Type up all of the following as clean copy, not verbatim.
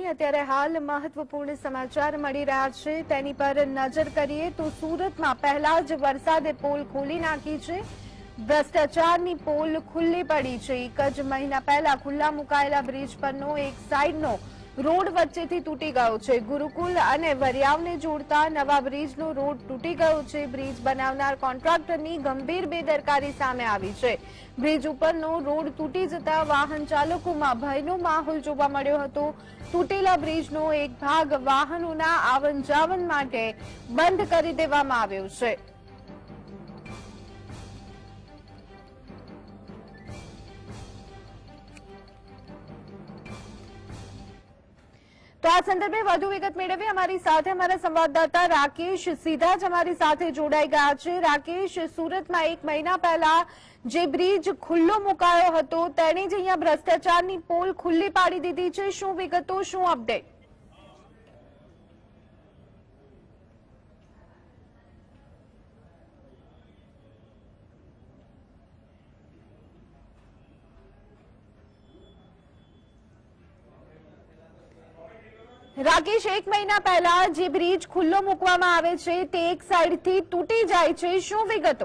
અત્યારે હાલ મહત્વપૂર્ણ સમાચાર મળી રહ્યા છે તેની પર નજર કરીએ તો સુરતમાં પહેલા જ વરસાદે પોલ ખોલી નાખી છે। ભ્રષ્ટાચારની પોલ ખુલ્લી પડી છે। એક જ મહિના પહેલા ખુલ્લા મુકાયેલા બ્રિજ પરનો એક સાઈડનો રોડ વચ્ચેથી તૂટી ગયો છે। ગુરુકુલ અને વરિયાવને જોડતા નવા બ્રિજનો રોડ તૂટી ગયો છે। બ્રિજ બનાવનાર કોન્ટ્રાક્ટરની ગંભીર બેદરકારી સામે આવી છે। બ્રિજ ઉપરનો રોડ તૂટી જતા વાહન ચાલકોમાં ભયનો માહોલ જોવા મળ્યો હતો। તૂટેલા બ્રિજનો એક ભાગ વાહનોના આવન જાવન માટે બંધ કરી દેવામાં આવ્યો છે। તો આ સંદર્ભે વધુ વિગત મેળવી અમારી સાથે અમારા સંવાદદાતા રાકેશ સીધા જ અમારી સાથે જોડાઈ ગયા છે। રાકેશ, સુરતમાં એક મહિના પહેલા જે બ્રિજ ખુલ્લો મુકાયો હતો તેણે જ અહીંયા ભ્રષ્ટાચારની પોલ ખુલ્લી પાડી દીધી છે। શું વિગતો, શું અપડેટ? રાકેશ, એક મહિના પહેલા જે બ્રિજ ખુલ્લો મૂકવામાં આવે છે તે એક સાઈડથી તૂટી જાય છે, શું વિગતો?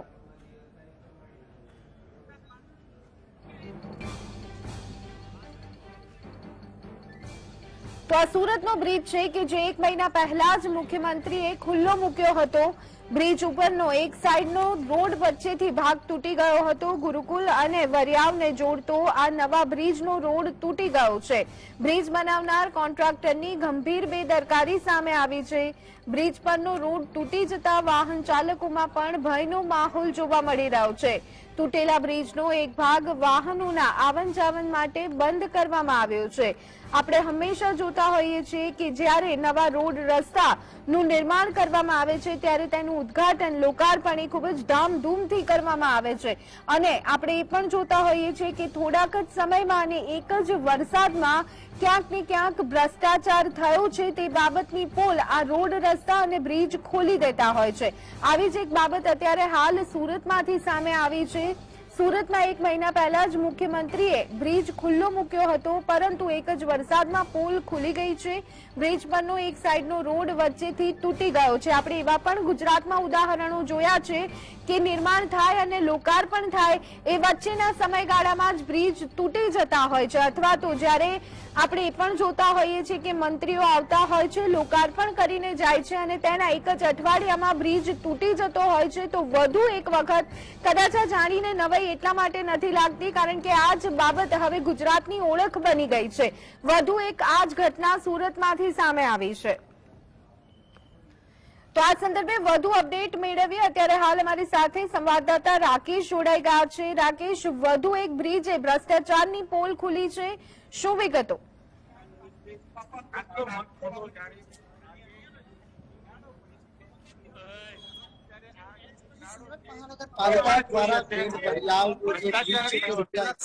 તો આ સુરતનો બ્રિજ છે કે જે એક મહિના પહેલા જ મુખ્યમંત્રીએ ખુલ્લો મૂક્યો હતો। બ્રિજ ઉપરનો એક સાઈડનો રોડ વચ્ચેથી ભાગ તૂટી ગયો હતો। ગુરુકુલ અને વરિયાવને જોડતો આ નવા બ્રિજનો રોડ તૂટી ગયો છે। બ્રિજ બનાવનાર કોન્ટ્રાક્ટરની ગંભીર બેદરકારી સામે આવી છે। બ્રિજ પરનો રોડ તૂટી જતા વાહન ચાલકોમાં પણ ભયનો માહોલ જોવા મળી રહ્યો છે। તૂટેલા બ્રિજનો એક ભાગ વાહનોના આવન જાવન માટે બંધ કરવામાં આવ્યો છે। આપણે હંમેશા જોતા હોઈએ છીએ કે જ્યારે નવા રોડ રસ્તાનું નિર્માણ કરવામાં આવે છે ત્યારે તેનું ઉદ્ઘાટન, લોકાર્પણ એ ખૂબ જ ધામધૂમથી કરવામાં આવે છે અને આપણે એ પણ જોતા હોઈએ છીએ કે થોડાક જ સમયમાં અને એક જ વરસાદમાં ક્યાંક ને ક્યાંક ભ્રષ્ટાચાર થયો છે તે બાબતની પોલ આ રોડ, રસ્તા અને બ્રિજ ખોલી દેતા હોય છે। આવી જ એક બાબત અત્યારે હાલ સુરતમાંથી સામે આવી છે। સુરતમાં એક મહિના પહેલા જ મુખ્યમંત્રીએ બ્રિજ ખુલ્લો મૂક્યો હતો પરંતુ એક જ વરસાદમાં પોલ ખુલી ગઈ છે। બ્રિજ પરનો એક સાઈડનો રોડ વચ્ચેથી તૂટી ગયો છે। આપણે એવા પણ ગુજરાતમાં ઉદાહરણો જોયા છે કે નિર્માણ થાય અને લોકાર્પણ થાય એ વચ્ચેના સમયગાળામાં જ બ્રિજ તૂટી જતા હોય છે અથવા તો જ્યારે આપણે એ પણ જોતા હોઈએ છીએ કે મંત્રીઓ આવતા હોય છે, લોકાર્પણ કરીને જાય છે અને તેના એક જ અઠવાડિયામાં બ્રિજ તૂટી જતો હોય છે। તો વધુ એક વખત કદાચ આ જાણીને નવાઈ એટલા માટે નથી લાગતી કારણ કે આ જ બાબત હવે ગુજરાતની ઓળખ બની ગઈ છે। વધુ એક આ જ ઘટના સુરતમાંથી સામે આવી છે। તો આ સંદર્ભે વધુ અપડેટ મેળવીએ અત્યારે હાલ અમારી સાથે સંવાદદાતા રાકેશ જોડાઈ ગયા છે। રાકેશ, વધુ એક બ્રિજે ભ્રષ્ટાચારની પોલ ખુલી છે, શું વિગતો? सूरत महानगरपालिका द्वारा બ્રિજ બદલાવનો જે બ્રિજ છે તે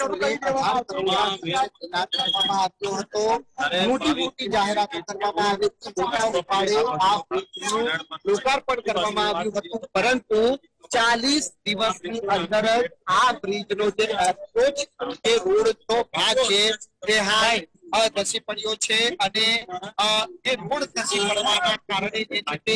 ₹118 તૈનાત કરવામાં આવ્યો હતો। મોટી મોટી જાહેરાતો કરવામાં આવી હતી, મોટા ઉપાડે આ બ્રિજનું લોકાર્પણ કરવામાં આવ્યું હતું પરંતુ 40 દિવસની અંદર જ આ બ્રિજનો જે એપ્રોચ કે રોડનો ભાગ છે તે હાલ ધસી પડ્યો છે અને એ રોડ ધસી પડવાના કારણે જે છે તે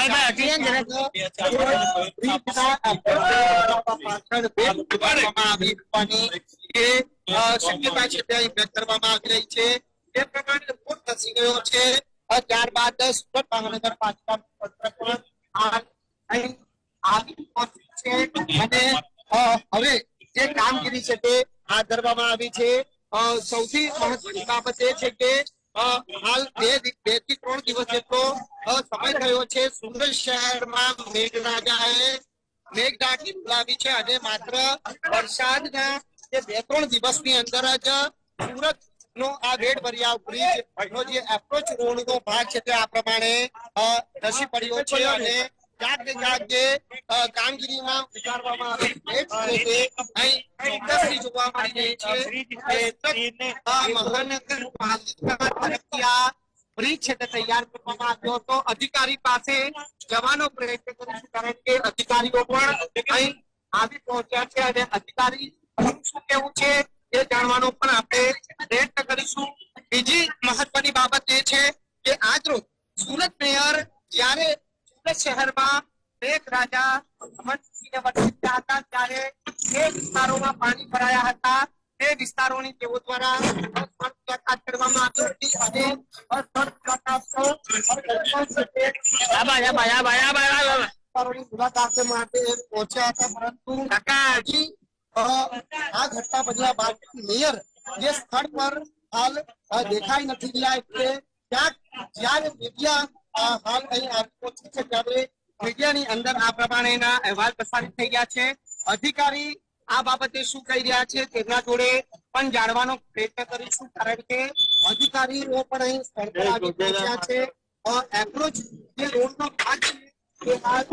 શક્યતા છે તે વ્યક્ત કરવામાં આવી રહી છે। એ પ્રમાણે રોડ ધસી ગયો છે। ત્યારબાદ સુરત મહાનગરપાલિકા અને હવે જે કામગીરી છે તે હાથ ધરવામાં આવી છે। સૌથી મહત્વની બાબત એ છે કે હાલ 2 થી 3 દિવસ જેટલો સમય થયો છે। સુરત શહેરમાં મેઘરાજાએ બોલાવી છે અને માત્ર વરસાદના જે 2-3 દિવસની અંદર જ સુરત નો આ રેડ વરિયાવ બ્રિજ નો જે એપ્રોચ રોડ નો ભાગ છે તે આ પ્રમાણે ધસી પડ્યો છે અને ક્યાંક ને ક્યાંક જે કામગીરીમાં ઉતારવામાં આવી જોવા મળી રહી છે। મહાનગરપાલિકા તરફથી આ બ્રિજ છે તે તૈયાર કરવામાં આવ્યો હતો। અધિકારી પાસે જવાનો પ્રયત્ન કરીશું કારણ કે અધિકારીઓ પણ અહીં આવી પહોંચ્યા છે અને અધિકારી શું કેવું છે એ જાણવાનો પણ આપણે પ્રયત્ન કરીશું। બીજી મહત્વની બાબત એ છે જ્યારે સુરત શહેરમાં મેઘરાજા અમનસિંહને વરસ્યા હતા ત્યારે એ વિસ્તારોમાં પાણી ભરાયા હતા. એ વિસ્તારોની તેઓ દ્વારા મુલાકાત કરવામાં આવી હતી અને મુલાકાત માટે પહોંચ્યા હતા, પરંતુ હજી આ ઘટના બન્યા બાદ મેયર જે સ્થળ પર હાલ દેખાઈ નથી રહ્યા. એટલે ક્યાંક જ્યારે મીડિયા હાલ અહીં આવી પહોંચી છે ત્યારે મીડિયાની અંદર આ પ્રમાણેના અહેવાલ પ્રસારિત થઈ ગયા છે. અધિકારી આ બાબતે શું કહી રહ્યા છે તેમના જોડે પણ જાણવાનો પ્રયત્ન કરીશું, કારણ કે અધિકારીઓ પણ અહીં સ્થળ પર આવી પહોંચ્યા છે. એપ્રોચ જે રોડનો ભાગ છે એ હાલ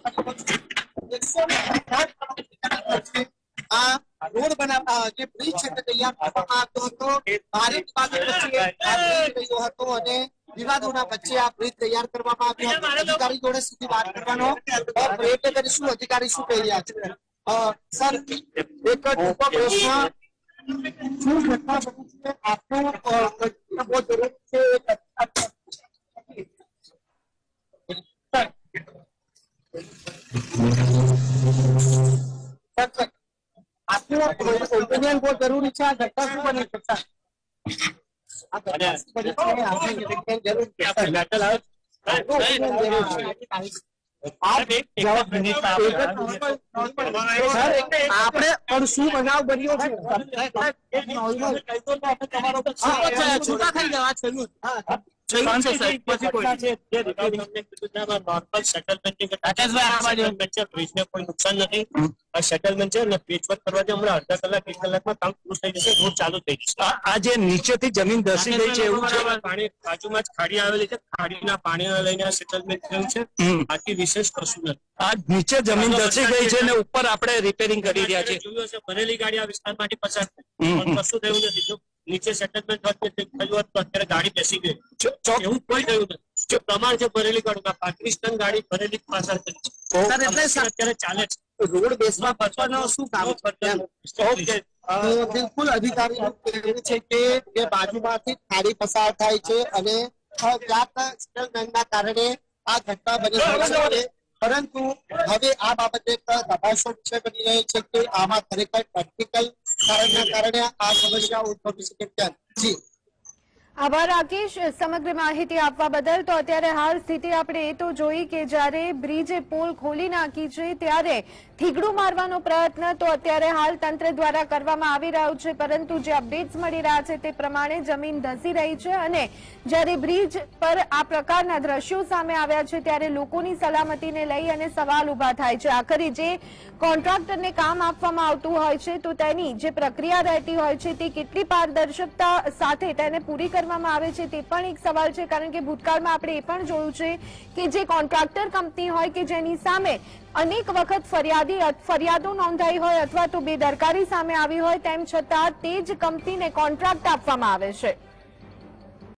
150 આ રોડ બનાવવા જે બ્રિજ છે તે તૈયાર કરવામાં આવ્યો હતો. ભારે વિવાદો વચ્ચે રહ્યો હતો અને વિવાદોના વચ્ચે આ બ્રિજ તૈયાર કરવામાં આવ્યો હતો. અધિકારી જોડે સીધી વાત કરવાનો પ્રયત્ન કરીશું. અધિકારી શું કહી રહ્યા છે? સર, એક ટૂંકો પ્રશ્ન, શું ઘટના બની છે? આપનું બહુ જરૂર છે. આપનું ઓપિનિયન બહુ જરૂરી છે. આ ઘટના શું બની શકતા? આ ઘટના શું બની છે? આપની જરૂર છે. આપણે પણ શું બનાવ બન્યો છે? છૂટા થઈ જવા કોઈ નુકસાન નથી. આ સેટલમેન્ટ છે પેચવર્ક કરવાથી હમણાં અડધા કલાક 1 કલાકમાં કામ પૂરું થઈ જશે. રોડ ચાલુ થઈ જશે. આ જે નીચેથી જમીન ધસી ગઈ છે એવું છે? પાણી બાજુમાં જ ખાડી આવેલી છે. ખાડીના પાણીને લઈને આ સેટલમેન્ટ થયું છે. બાકી વિશેષ કશું નથી. આ નીચે જમીન ધસી ગઈ છે ને ઉપર આપણે રિપેરિંગ કરી રહ્યા છીએ. જોયું હશે ભરેલી ગાડી આ વિસ્તારમાંથી પસાર થઈ, કશું થયું નથી. જો નીચે સેટલમેન્ટ થયું હોત તો અત્યારે ગાડી બેસી ગઈ. એવું કોઈ થયું નથી. જો પ્રમાણ છે ભરેલી ગાડી 35 ટન ગાડી ભરેલી પસાર કરી છે. અત્યારે ચાલે છે. રોડ બેસવા પછવાનો શું કામ? બિલકુલ અધિકારીનું કહેવું છે કે તે બાજુમાંથી ખાડી પસાર થાય છે અને સેટલમેન્ટના કારણે આ ઘટના બની છે. પરંતુ હવે આ બાબતે તપાસો વિષય બની રહી છે કે આમાં ખરેખર ટેકનિકલ કારણના કારણે આ સમસ્યા ઉદ્ભવી શકે તેમ. જી આભાર રાકેશ સમગ્ર માહિતી આપવા બદલ. તો અત્યારે હાલ સ્થિતિ આપણે એ તો જોઈ કે જ્યારે બ્રિજે પોલ ખોલી નાખી છે ત્યારે થીગડું મારવાનો પ્રયત્ન તો અત્યારે હાલ તંત્ર દ્વારા કરવામાં આવી રહ્યો છે, પરંતુ જે અપડેટ્સ મળી રહ્યા છે તે પ્રમાણે જમીન ધસી રહી છે અને જ્યારે બ્રિજ પર આ પ્રકારના દ્રશ્યો સામે આવ્યા છે ત્યારે લોકોની સલામતીને લઈ અને સવાલ ઉભા થાય છે. આખરે જે કોન્ટ્રાક્ટરને કામ આપવામાં આવતું હોય છે તો તેની જે પ્રક્રિયા રહેતી હોય છે તે કેટલી પારદર્શકતા સાથે તેને પૂરી કરવામાં આવે છે તે પણ એક સવાલ છે, કારણ કે ભૂતકાળમાં આપણે એ પણ જોયું છે કે જે કોન્ટ્રાક્ટર કંપની હોય કે જેની સામે અનેક વખત ફરિયાદો નોંધાઈ હોય અથવા તો બેદરકારી સામે આવી હોય તેમ છતાં તે જ કંપનીને કોન્ટ્રાક્ટ આપવામાં આવે છે.